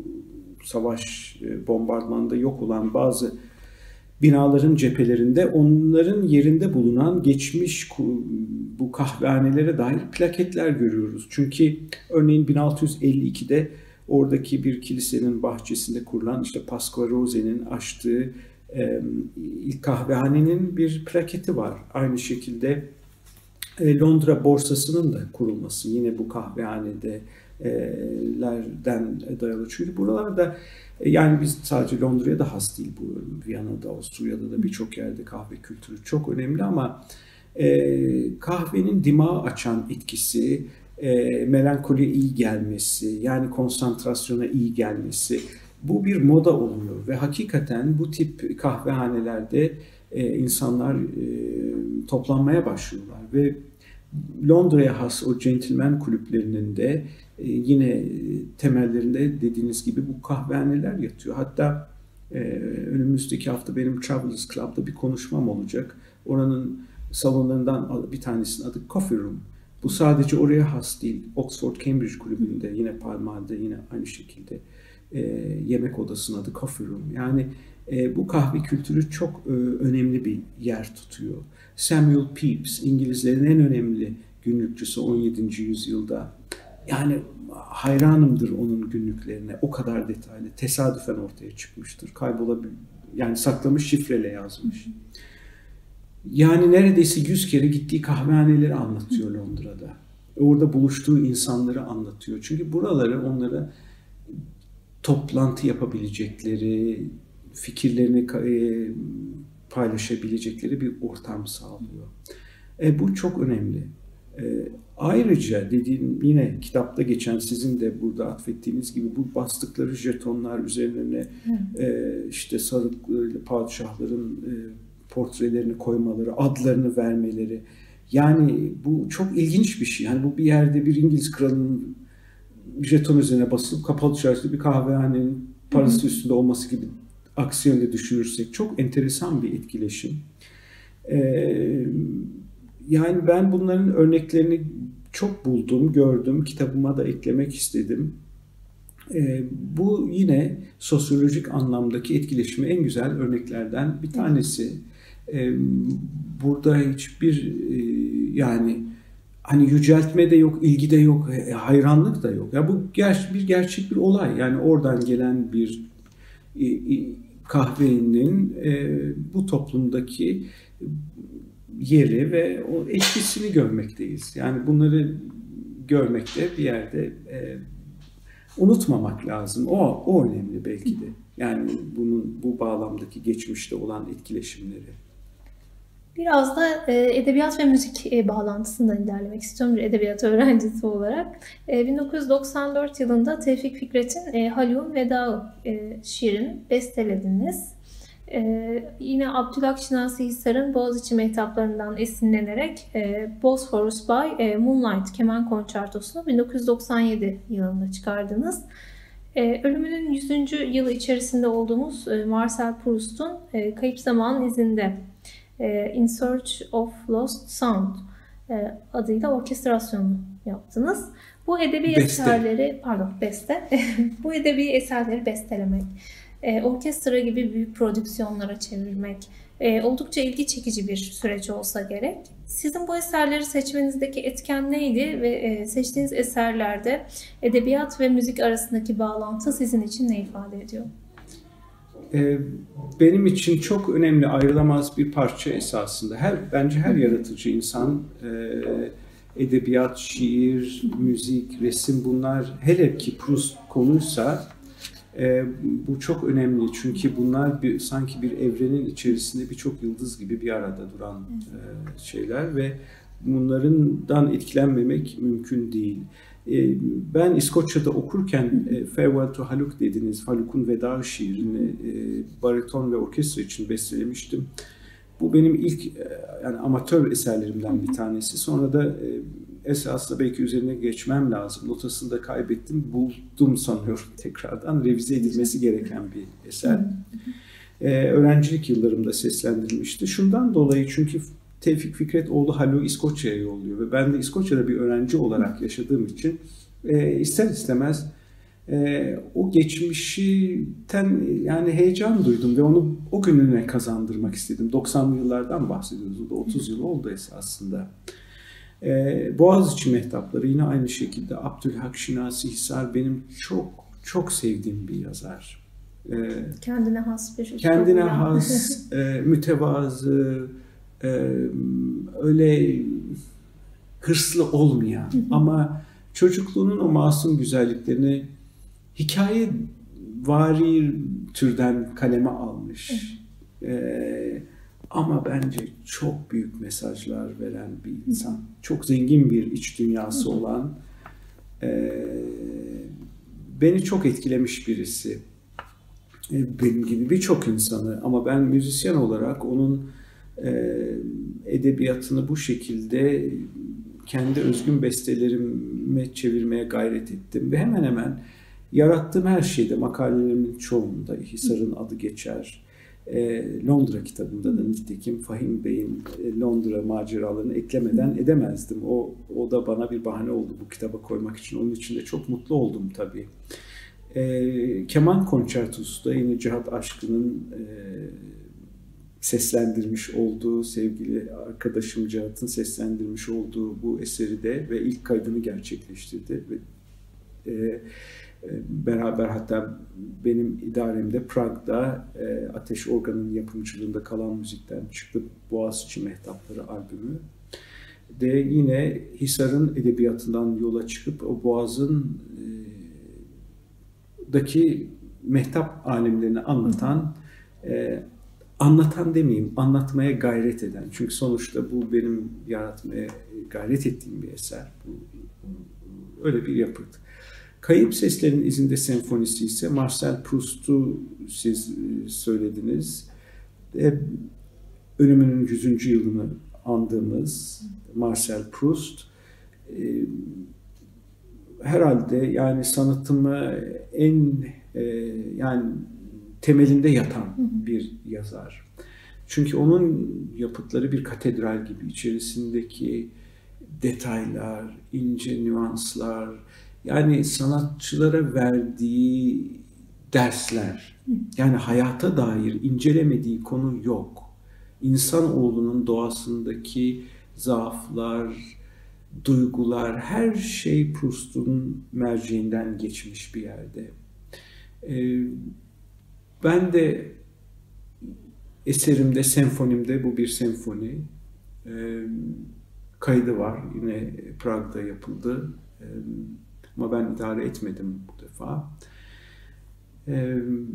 savaş e, bombardımanında yok olan bazı binaların cephelerinde onların yerinde bulunan geçmiş bu kahvehanelere dair plaketler görüyoruz. Çünkü örneğin bin altı yüz elli ikide oradaki bir kilisenin bahçesinde kurulan işte Pasqua Rose'nin açtığı e, ilk kahvehanenin bir plaketi var. Aynı şekilde e, Londra borsasının da kurulması yine bu kahvehanelerden dayalı. Çünkü buralarda yani biz sadece Londra'ya da has değil, bu Viyana'da, Avusturya'da da birçok yerde kahve kültürü çok önemli ama e, kahvenin dimağı açan etkisi, e, melankoliye iyi gelmesi, yani konsantrasyona iyi gelmesi, bu bir moda oluyor ve hakikaten bu tip kahvehanelerde e, insanlar e, toplanmaya başlıyorlar ve Londra'ya has o gentleman kulüplerinin de e, yine temellerinde dediğiniz gibi bu kahvehaneler yatıyor. Hatta e, önümüzdeki hafta benim Travelers Club'da bir konuşmam olacak. Oranın salonlarından bir tanesinin adı Coffee Room. Bu sadece oraya has değil. Oxford Cambridge kulübünde yine Palmal'de yine aynı şekilde e, yemek odasının adı Coffee Room. Yani e, bu kahve kültürü çok e, önemli bir yer tutuyor. Samuel Pepys, İngilizlerin en önemli günlükçüsü on yedinci yüzyılda. Yani hayranımdır onun günlüklerine. O kadar detaylı. Tesadüfen ortaya çıkmıştır. Kaybolabilir. Yani saklamış, şifreyle yazmış. Yani neredeyse yüz kere gittiği kahvehaneleri anlatıyor Londra'da. Orada buluştuğu insanları anlatıyor. Çünkü buraları onlara toplantı yapabilecekleri, fikirlerini paylaşabilecekleri bir ortam sağlıyor. E, bu çok önemli. E, ayrıca dediğim yine kitapta geçen, sizin de burada atfettiğiniz gibi bu bastıkları jetonlar üzerine e, işte sarıklı padişahların e, portrelerini koymaları, adlarını vermeleri. Yani bu çok ilginç bir şey. Yani bu bir yerde bir İngiliz kralının jeton üzerine basılıp kapalı çarşıda bir kahvehanenin parası üstünde olması gibi aksiyonda düşünürsek çok enteresan bir etkileşim. Ee, yani ben bunların örneklerini çok buldum, gördüm. Kitabıma da eklemek istedim. Ee, bu yine sosyolojik anlamdaki etkileşimi en güzel örneklerden bir tanesi. Ee, burada hiçbir e, yani hani yüceltme de yok, ilgi de yok, hayranlık da yok. Ya bu ger bir gerçek bir olay. Yani oradan gelen bir e, e, kahvenin e, bu toplumdaki yeri ve o etkisini görmekteyiz. Yani bunları görmekte bir yerde e, unutmamak lazım. O, o önemli belki de. Yani bunun bu bağlamdaki geçmişte olan etkileşimleri. Biraz da e, edebiyat ve müzik e, bağlantısından ilerlemek istiyorum bir edebiyat öğrencisi olarak. E, bin dokuz yüz doksan dört yılında Tevfik Fikret'in e, Haluk'un Vedağı e, şiirini bestelediniz. E, yine Abdülhak Şinasi Hisar'ın Boğaziçi Mehtaplarından esinlenerek e, Bosphorus by e, Moonlight keman konçertosunu bin dokuz yüz doksan yedi yılında çıkardınız. E, ölümünün yüzüncü yılı içerisinde olduğumuz e, Marcel Proust'un e, Kayıp Zamanın İzinde In Search of Lost Sound adıyla orkestrasyonu yaptınız. Bu edebi beste. eserleri, pardon beste, bu edebi eserleri bestelemek, orkestra gibi büyük prodüksiyonlara çevirmek oldukça ilgi çekici bir süreç olsa gerek. Sizin bu eserleri seçmenizdeki etken neydi ve seçtiğiniz eserlerde edebiyat ve müzik arasındaki bağlantı sizin için ne ifade ediyor? Benim için çok önemli, ayrılamaz bir parça esasında. Her, bence her yaratıcı insan, edebiyat, şiir, müzik, resim, bunlar hele ki Proust konuysa bu çok önemli. Çünkü bunlar bir, sanki bir evrenin içerisinde birçok yıldız gibi bir arada duran şeyler ve bunlardan etkilenmemek mümkün değil. Ben İskoçya'da okurken Farewell to Haluk dediniz, Haluk'un Veda şiirini bariton ve orkestra için bestelemiştim. Bu benim ilk yani amatör eserlerimden bir tanesi. Sonra da esasında belki üzerine geçmem lazım. Notasını da kaybettim, buldum sanıyorum tekrardan. Revize edilmesi gereken bir eser. Öğrencilik yıllarımda seslendirilmişti. Şundan dolayı çünkü Tevfik Fikret oğlu Haluk'u İskoçya'ya yolluyor ve ben de İskoçya'da bir öğrenci olarak yaşadığım için e, ister istemez e, o geçmişten yani heyecan duydum ve onu o gününe kazandırmak istedim. doksanlı yıllardan bahsediyoruz. O da otuz yıl oldu esasında. E, Boğaziçi Mehtapları yine aynı şekilde Abdülhak Şinasi Hisar benim çok çok sevdiğim bir yazar. Ee, kendine has bir kendine has, e, mütevazı, e, öyle hırslı olmayan ama çocukluğunun o masum güzelliklerini hikaye vari türden kaleme almış. Ee, ama bence çok büyük mesajlar veren bir insan. Çok zengin bir iç dünyası olan, e, beni çok etkilemiş birisi. E, benim gibi birçok insanı, ama ben müzisyen olarak onun e, edebiyatını bu şekilde kendi özgün bestelerime çevirmeye gayret ettim ve hemen hemen yarattığım her şeyde, makalelerimin çoğunda Hisar'ın adı geçer. E, Londra kitabında da nitekim Fahim Bey'in e, Londra maceralarını eklemeden edemezdim. O, o da bana bir bahane oldu bu kitaba koymak için. Onun için de çok mutlu oldum tabii. E, Keman Konçertosu da yine Cihat Aşkı'nın e, seslendirmiş olduğu, sevgili arkadaşım Cihat'ın seslendirmiş olduğu bu eseri de ve ilk kaydını gerçekleştirdi. Ve, e, beraber hatta benim idaremde Prag'da e, Ateş Organ'ın yapımcılığında Kalan Müzik'ten çıktı Boğaziçi Mehtapları albümü. De yine Hisar'ın edebiyatından yola çıkıp o Boğaz'ın e, daki mehtap alemlerini anlatan, e, anlatan demeyeyim, anlatmaya gayret eden. Çünkü sonuçta bu benim yaratmaya gayret ettiğim bir eser. Bu, öyle bir yapıt. Kayıp Seslerin İzinde Senfonisi ise Marcel Proust'u siz söylediniz. E, ölümünün yüzüncü yılını andığımız Marcel Proust e, herhalde yani sanatımı en e, yani temelinde yatan bir yazar. Çünkü onun yapıtları bir katedral gibi, içerisindeki detaylar, ince nüanslar, yani sanatçılara verdiği dersler, yani hayata dair incelemediği konu yok. İnsanoğlunun doğasındaki zaaflar, duygular, her şey Proust'un merceğinden geçmiş bir yerde. Ee, ben de eserimde, senfonimde, bu bir senfoni, ee, kaydı var. Yine Prag'da yapıldı. Ee, ama ben idare etmedim bu defa. Ee,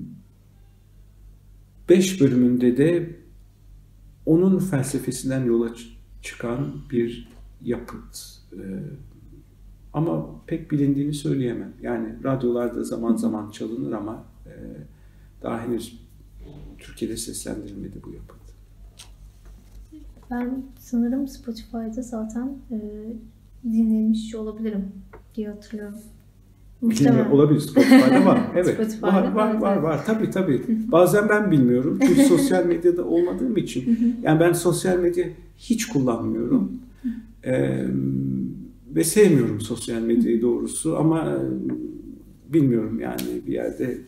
beş bölümünde de onun felsefesinden yola çıkan bir yapıt. Ee, ama pek bilindiğini söyleyemem. Yani radyolarda zaman zaman çalınır ama e, daha henüz Türkiye'de seslendirilmedi bu yapıt. Ben sanırım Spotify'da zaten e, dinlemiş olabilirim diye hatırlıyorum. Muhtemelen. Olabilir. Spotify'da var. Evet. Spotify'da var, var, evet, var, evet. var. Tabii, tabii. Bazen ben bilmiyorum. Çünkü sosyal medyada olmadığım için. Yani ben sosyal medya hiç kullanmıyorum. Ee, ve sevmiyorum sosyal medyayı doğrusu. Ama bilmiyorum yani bir yerde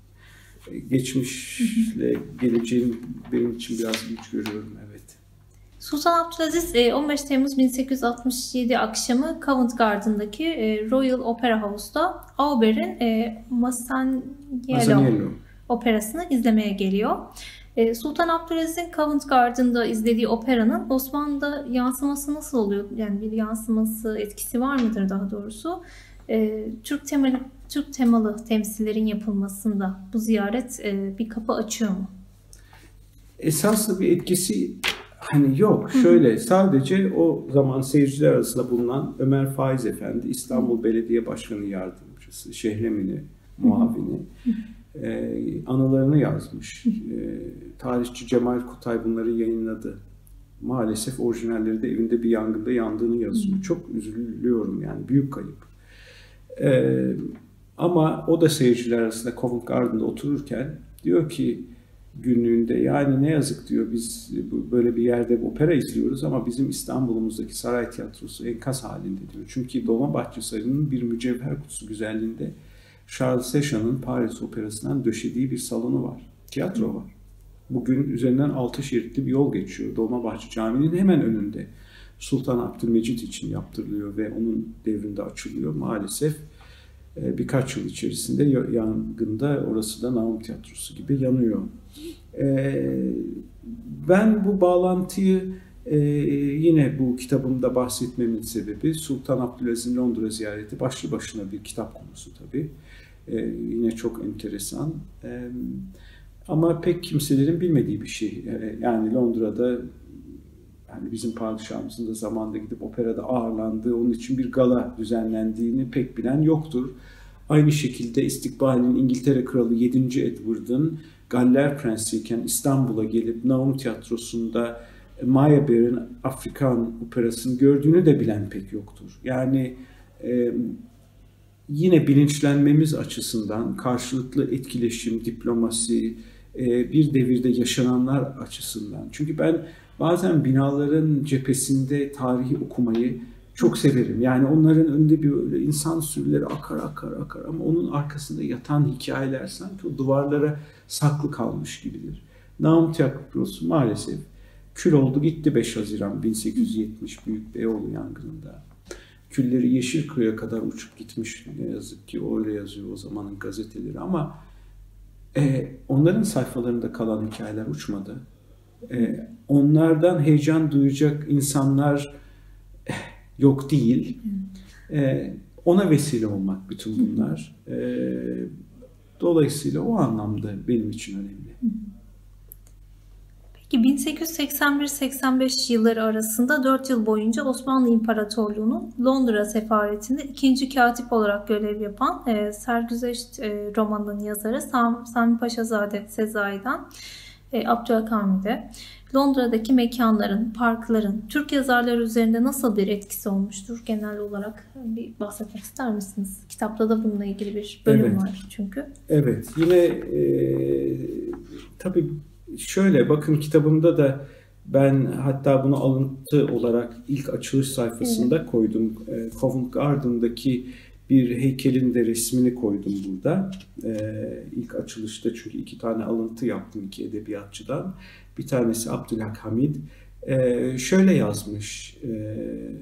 geçmişle geleceğin benim için biraz güç görüyorum. Evet. Sultan Abdülaziz on beş Temmuz bin sekiz yüz altmış yedi akşamı Covent Garden'daki Royal Opera House'da Auber'in Masaniello operasını izlemeye geliyor. Sultan Abdülaziz'in Covent Garden'da izlediği operanın Osmanlı'da yansıması nasıl oluyor? Yani bir yansıması, etkisi var mıdır daha doğrusu? Türk temalı, Türk temalı temsillerin yapılmasında bu ziyaret bir kapı açıyor mu? Esaslı bir etkisi hani yok. Şöyle sadece o zaman seyirciler arasında bulunan Ömer Faiz Efendi, İstanbul Belediye Başkanı Yardımcısı, Şehremini muavini e, anılarını yazmış. E, tarihçi Cemal Kutay bunları yayınladı. Maalesef orijinalleri de evinde bir yangında yandığını yazıyor. Çok üzülüyorum yani. Büyük kayıp. E, ama o da seyirciler arasında Covent Garden'da otururken diyor ki günlüğünde yani ne yazık diyor biz böyle bir yerde opera izliyoruz ama bizim İstanbul'umuzdaki saray tiyatrosu enkaz halinde diyor. Çünkü Dolmabahçe Sarayı'nın bir mücevher kutusu güzelliğinde Charles Sechant'ın Paris Operası'ndan döşediği bir salonu var. Tiyatro var. Bugün üzerinden altı şeritli bir yol geçiyor. Dolmabahçe Camii'nin hemen önünde. Sultan Abdülmecit için yaptırılıyor ve onun devrinde açılıyor. Maalesef E, birkaç yıl içerisinde yangında orası da Naum Tiyatrosu gibi yanıyor. E, ben bu bağlantıyı e, yine bu kitabımda bahsetmemin sebebi Sultan Abdülaziz'in Londra ziyareti başlı başına bir kitap konusu tabii. E, yine çok enteresan. E, ama pek kimselerin bilmediği bir şey. E, yani Londra'da yani bizim padişahımızın da zamanında gidip operada ağırlandığı, onun için bir gala düzenlendiğini pek bilen yoktur. Aynı şekilde istikbalin İngiltere Kralı yedinci Edward'ın Galler Prensi iken İstanbul'a gelip Naum Tiyatrosu'nda Meyerbeer'in Afrikan operasını gördüğünü de bilen pek yoktur. Yani e, yine bilinçlenmemiz açısından karşılıklı etkileşim, diplomasi, e, bir devirde yaşananlar açısından. Çünkü ben bazen binaların cephesinde tarihi okumayı çok severim. Yani onların önünde bir böyle insan sürüleri akar akar akar ama onun arkasında yatan hikayeler sanki o duvarlara saklı kalmış gibidir. Naum Tiyatrosu maalesef kül oldu gitti beş Haziran bin sekiz yüz yetmiş Büyük Beyoğlu yangınında. Külleri Yeşilköy'e kadar uçup gitmiş ne yazık ki, öyle yazıyor o zamanın gazeteleri ama e, onların sayfalarında kalan hikayeler uçmadı. E, onlardan heyecan duyacak insanlar eh, yok değil. E, ona vesile olmak bütün bunlar. E, dolayısıyla o anlamda benim için önemli. Peki bin sekiz yüz seksen bir seksen beş yılları arasında dört yıl boyunca Osmanlı İmparatorluğu'nun Londra sefaretinde ikinci katip olarak görev yapan e, Sergüzeşt e, romanının yazarı Sam, Sami Paşazade Sezai'den e, Abdülhakamid'e Londra'daki mekanların, parkların Türk yazarlar üzerinde nasıl bir etkisi olmuştur genel olarak bir bahsetmek ister misiniz? Kitapta da bununla ilgili bir bölüm evet. var çünkü. Evet, yine e, tabii şöyle bakın kitabımda da ben hatta bunu alıntı olarak ilk açılış sayfasında evet. koydum. E, Covent Garden'daki bir heykelin de resmini koydum burada. E, ilk açılışta çünkü iki tane alıntı yaptım iki edebiyatçıdan. Bir tanesi Abdülhamid. E, şöyle yazmış. E,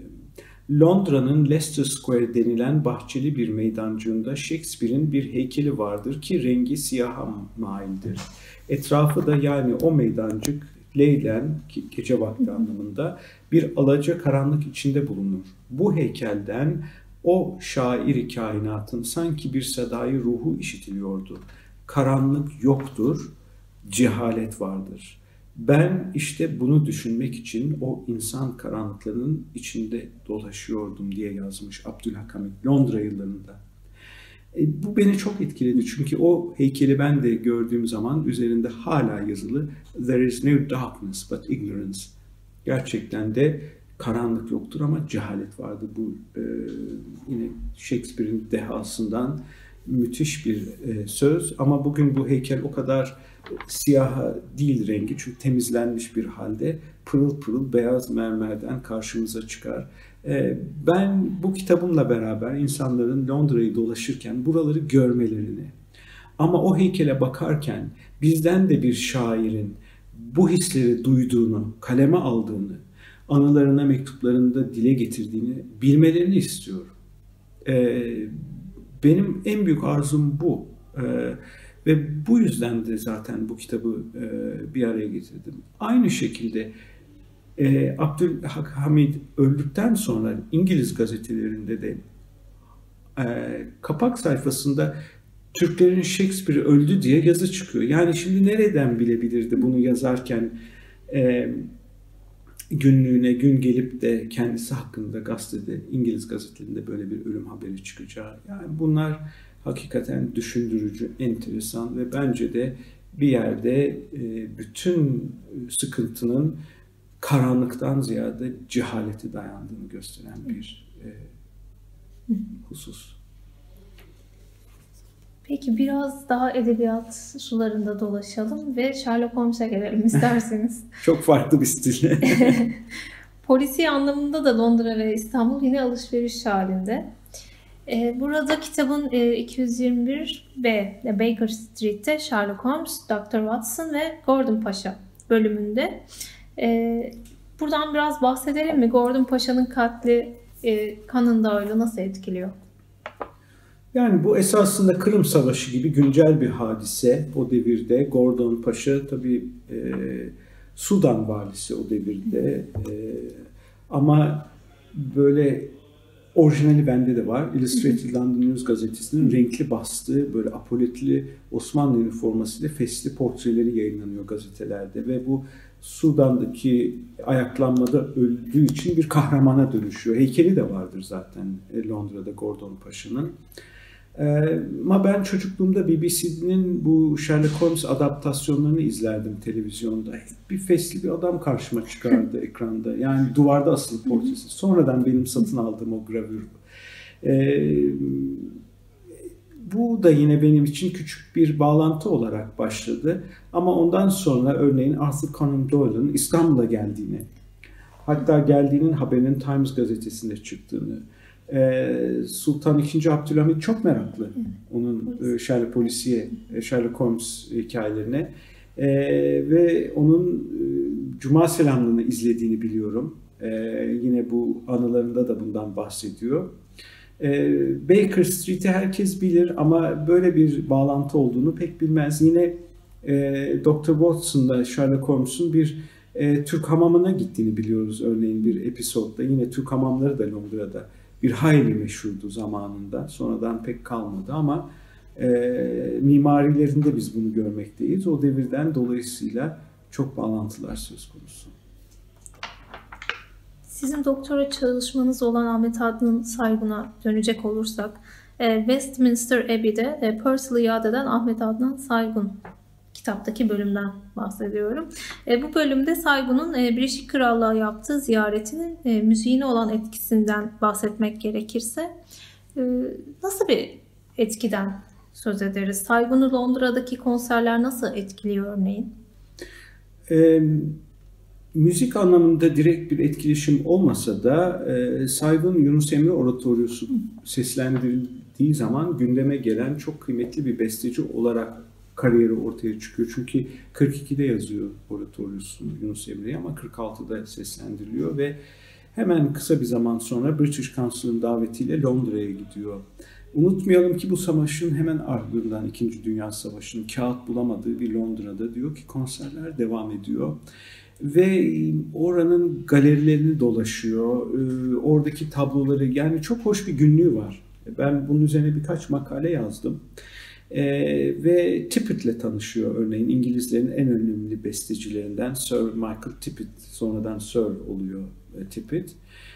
Londra'nın Leicester Square denilen bahçeli bir meydancığında Shakespeare'in bir heykeli vardır ki rengi siyaha maildir. Etrafı da yani o meydancık leylen ki gece vakti anlamında bir alaca karanlık içinde bulunur. Bu heykelden o şairi kainatın sanki bir sedai ruhu işitiliyordu. Karanlık yoktur, cehalet vardır. Ben işte bunu düşünmek için o insan karanlıklarının içinde dolaşıyordum diye yazmış Abdülhakamid Londra yıllarında. E, bu beni çok etkiledi çünkü o heykeli ben de gördüğüm zaman üzerinde hala yazılı "There is no darkness but ignorance." Gerçekten de karanlık yoktur ama cehalet vardı. Bu e, yine Shakespeare'in dehasından müthiş bir e, söz ama bugün bu heykel o kadar siyah değil rengi çünkü temizlenmiş bir halde pırıl pırıl beyaz mermerden karşımıza çıkar. E, ben bu kitabımla beraber insanların Londra'yı dolaşırken buraları görmelerini ama o heykele bakarken bizden de bir şairin bu hisleri duyduğunu, kaleme aldığını, anılarına, mektuplarında dile getirdiğini bilmelerini istiyorum. Ee, benim en büyük arzum bu. Ee, ve bu yüzden de zaten bu kitabı e, bir araya getirdim. Aynı şekilde e, Abdülhamid öldükten sonra İngiliz gazetelerinde de e, kapak sayfasında Türklerin Shakespeare öldü diye yazı çıkıyor. Yani şimdi nereden bilebilirdi bunu yazarken e, günlüğüne gün gelip de kendisi hakkında gazetede, İngiliz gazetelerinde böyle bir ölüm haberi çıkacağı. Yani bunlar hakikaten düşündürücü, enteresan ve bence de bir yerde bütün sıkıntının karanlıktan ziyade cehalete dayandığını gösteren bir husus. Peki biraz daha edebiyat sularında dolaşalım ve Sherlock Holmes'e gelelim isterseniz. Çok farklı bir stil. Polisi anlamında da Londra ve İstanbul yine alışveriş halinde. Burada kitabın iki yüz yirmi bir B Baker Street'te Sherlock Holmes, doktor Watson ve Gordon Paşa bölümünde. Buradan biraz bahsedelim mi? Gordon Paşa'nın katli Conan Doyle'u nasıl etkiliyor? Yani bu esasında Kırım Savaşı gibi güncel bir hadise o devirde. Gordon Paşa tabii e, Sudan valisi o devirde. E, ama böyle orijinali bende de var. Illustrated London News gazetesinin renkli bastığı böyle apoletli Osmanlı üniformasıyla fesli portreleri yayınlanıyor gazetelerde ve bu Sudan'daki ayaklanmada öldüğü için bir kahramana dönüşüyor. Heykeli de vardır zaten Londra'da Gordon Paşa'nın. Ama ben çocukluğumda B B C'nin bu Sherlock Holmes adaptasyonlarını izlerdim televizyonda. Hep bir fesli bir adam karşıma çıkardı ekranda. Yani duvarda asılı portresi. Sonradan benim satın aldığım o gravür. Ee, bu da yine benim için küçük bir bağlantı olarak başladı. Ama ondan sonra örneğin Arthur Conan Doyle'ın İstanbul'a geldiğini, hatta geldiğinin haberinin Times gazetesinde çıktığını, Sultan ikinci. Abdülhamit çok meraklı onun Sherlock polisiye, Sherlock Holmes hikayelerine ee, ve onun e, Cuma Selamlığı'nı izlediğini biliyorum. Ee, yine bu anılarında da bundan bahsediyor. Ee, Baker Street'i herkes bilir ama böyle bir bağlantı olduğunu pek bilmez. Yine e, doktor Watson'da Sherlock Holmes'un bir e, Türk hamamına gittiğini biliyoruz örneğin bir episodda. Yine Türk hamamları da Londra'da bir hayli meşhurdu zamanında. Sonradan pek kalmadı ama e, mimarilerinde biz bunu görmekteyiz. O devirden dolayısıyla çok bağlantılar söz konusu. Sizin doktora çalışmanız olan Ahmet Adnan Saygun'a dönecek olursak, Westminster Abbey'de Purcell'ı yad eden Ahmet Adnan Saygun kitaptaki bölümden bahsediyorum. Bu bölümde Saygun'un Birleşik Krallığa yaptığı ziyaretinin müziğine olan etkisinden bahsetmek gerekirse nasıl bir etkiden söz ederiz? Saygun'u Londra'daki konserler nasıl etkiliyor örneğin? E, müzik anlamında direkt bir etkileşim olmasa da e, Saygun Yunus Emre Oratoryosu seslendirildiği zaman gündeme gelen çok kıymetli bir besteci olarak kariyeri ortaya çıkıyor. Çünkü kırk ikide yazıyor oratoryosu Yunus Emre'yi ama kırk altıda seslendiriliyor ve hemen kısa bir zaman sonra British Council'ın davetiyle Londra'ya gidiyor. Unutmayalım ki bu savaşın hemen ardından İkinci Dünya Savaşı'nın kağıt bulamadığı bir Londra'da diyor ki konserler devam ediyor. Ve oranın galerilerini dolaşıyor, oradaki tabloları, yani çok hoş bir günlüğü var. Ben bunun üzerine birkaç makale yazdım. Ee, ve Tippett'le tanışıyor örneğin İngilizlerin en önemli bestecilerinden Sir Michael Tippett, sonradan Sir oluyor e, Tippett.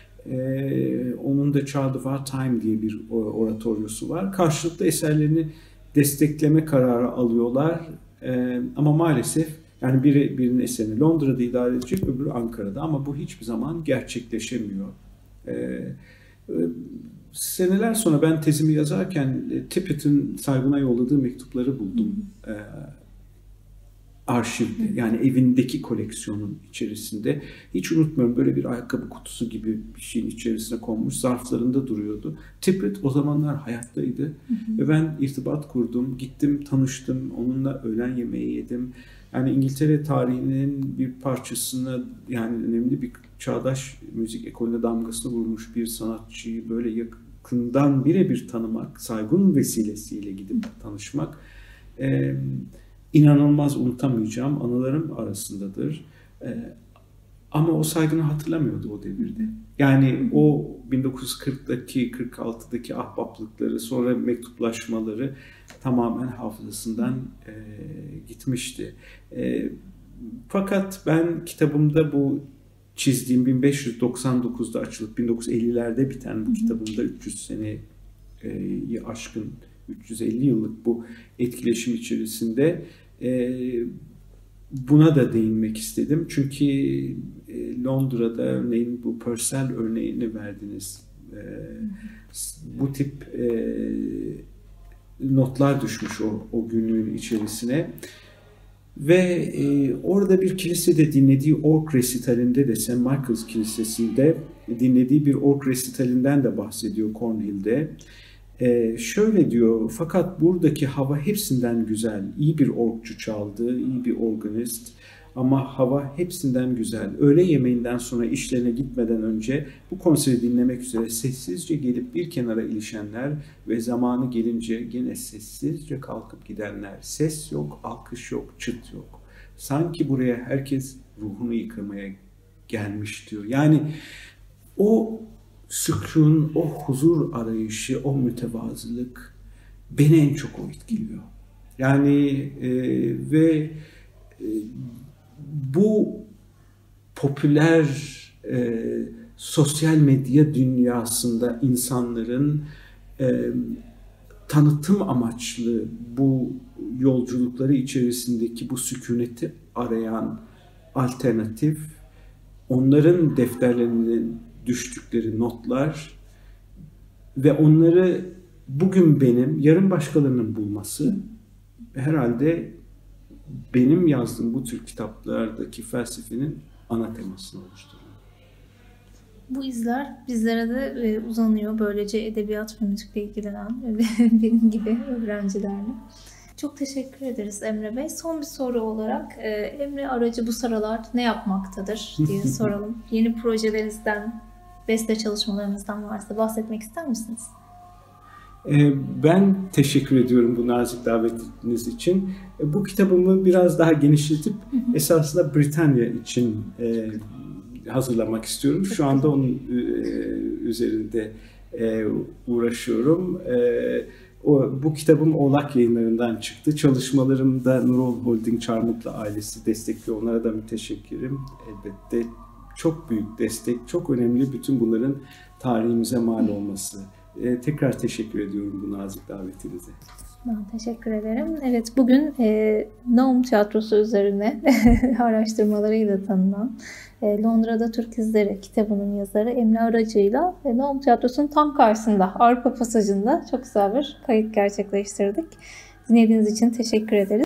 Ee, onun da Child of Our Time diye bir oratoryosu var. Karşılıklı eserlerini destekleme kararı alıyorlar ee, ama maalesef yani biri birinin eserini Londra'da idare edecek, öbürü Ankara'da ama bu hiçbir zaman gerçekleşemiyor. Ee, Seneler sonra ben tezimi yazarken Tippett'in Saygun'a yolladığı mektupları buldum. Ee, arşivde, yani evindeki koleksiyonun içerisinde. Hiç unutmuyorum, böyle bir ayakkabı kutusu gibi bir şeyin içerisine konmuş, zarflarında duruyordu. Tippett o zamanlar hayattaydı. Hı hı. Ve ben irtibat kurdum, gittim, tanıştım, onunla öğlen yemeği yedim. Yani İngiltere tarihinin bir parçasına, yani önemli bir çağdaş müzik ekolüne damgasını vurmuş bir sanatçıyı böyle yakından birebir tanımak, Saygun vesilesiyle gidip tanışmak e, inanılmaz unutamayacağım anılarım arasındadır. E, ama o Saygun'u hatırlamıyordu o devirde. Yani o bin dokuz yüz kırktaki, kırk altıdaki ahbaplıkları, sonra mektuplaşmaları tamamen hafızasından e, gitmişti. E, fakat ben kitabımda bu çizdiğim bin beş yüz doksan dokuzda açılıp bin dokuz yüz ellilerde biten bu kitabımda üç yüz seneyi aşkın, üç yüz elli yıllık bu etkileşim içerisinde e, buna da değinmek istedim. Çünkü e, Londra'da örneğin bu Purcell örneğini verdiniz. E, bu tip e, notlar düşmüş o, o günlüğün içerisine. Ve e, orada bir kilisede dinlediği org resitalinde de, Saint Michael's Kilisesi'nde dinlediği bir org resitalinden de bahsediyor Cornhill'de. E, şöyle diyor, fakat buradaki hava hepsinden güzel, iyi bir orgçu çaldı, iyi bir organist. Ama hava hepsinden güzel. Öğle yemeğinden sonra işlerine gitmeden önce bu konseri dinlemek üzere sessizce gelip bir kenara ilişenler ve zamanı gelince gene sessizce kalkıp gidenler. Ses yok, alkış yok, çıt yok. Sanki buraya herkes ruhunu yıkamaya gelmiş diyor. Yani o sükun, o huzur arayışı, o mütevazılık beni en çok o etkiliyor. Yani e, ve e, bu popüler e, sosyal medya dünyasında insanların e, tanıtım amaçlı bu yolculukları içerisindeki bu sükuneti arayan alternatif, onların defterlerinin düştükleri notlar ve onları bugün benim, yarın başkalarının bulması herhalde benim yazdığım bu tür kitaplardaki felsefenin ana temasını oluşturuyor. Bu izler bizlere de uzanıyor. Böylece edebiyat ve müzikle ilgilenen benim gibi öğrencilerle. Çok teşekkür ederiz Emre Bey. Son bir soru olarak Emre Aracı bu sıralar ne yapmaktadır diye soralım. Yeni projelerinizden, beste çalışmalarınızdan varsa bahsetmek ister misiniz? Ben teşekkür ediyorum bu nazik davetiniz için. Bu kitabımı biraz daha genişletip esasında Britanya için hazırlamak istiyorum. Şu anda onun üzerinde uğraşıyorum. O, bu kitabım Oğlak Yayınları'ndan çıktı. Çalışmalarımda Nurol Holding Çarmıklı ailesi destekliyor. Onlara da müteşekkirim. Elbette çok büyük destek, çok önemli bütün bunların tarihimize mal olması. Ee, tekrar teşekkür ediyorum bu nazik davetinize. Ben teşekkür ederim. Evet, bugün e, Naum Tiyatrosu üzerine araştırmalarıyla tanınan e, Londra'da Türk İzleri kitabının yazarı Emre Aracı'yla e, Naum Tiyatrosu'nun tam karşısında, arka pasajında çok güzel bir kayıt gerçekleştirdik. Dinlediğiniz için teşekkür ederiz.